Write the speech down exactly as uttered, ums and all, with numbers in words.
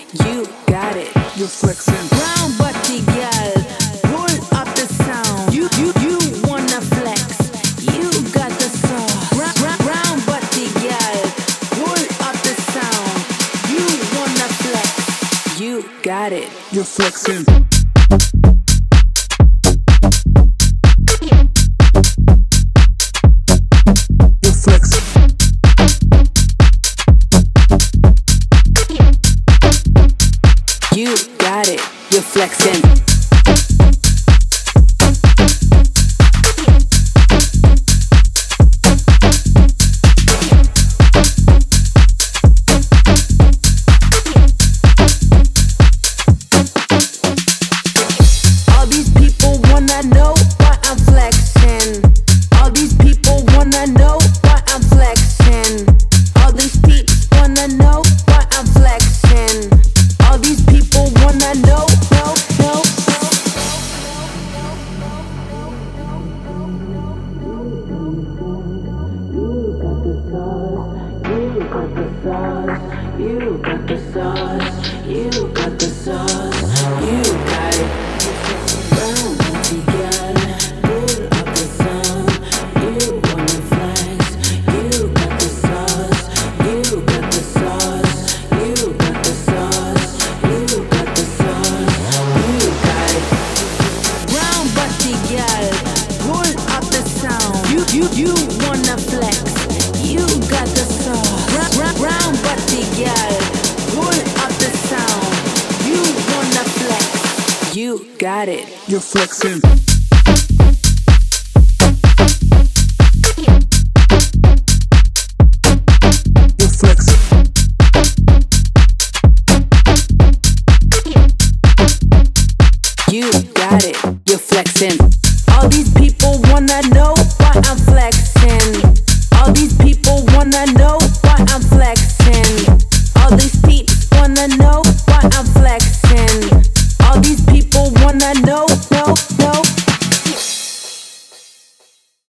You got it. You're flexing. Brown body girl, pull up the sound. You you you wanna flex? You got the sauce. Brown, brown, brown body girl, pull up the sound. You wanna flex? You got it. You're flexing. You're flexing. You got it. You're flexing. All these people wanna know why I'm flexing. All these people wanna know why I'm flexing. All these peeps wanna know why I'm flexing. All these people wanna know, know, know. You got the sauce, you got the sauce, you got the sauce, you got it. Brown body girl, pull up the sound. You wanna flex, you got the sauce, you got the sauce, you got the sauce, you got the sauce, you got it. Brown body girl, pull up the sound. You you you wanna flex, you got the sauce. Brown, brown, brown body girl, pull up the sound. You wanna flex, you got it. You're flexing. You're flexing. You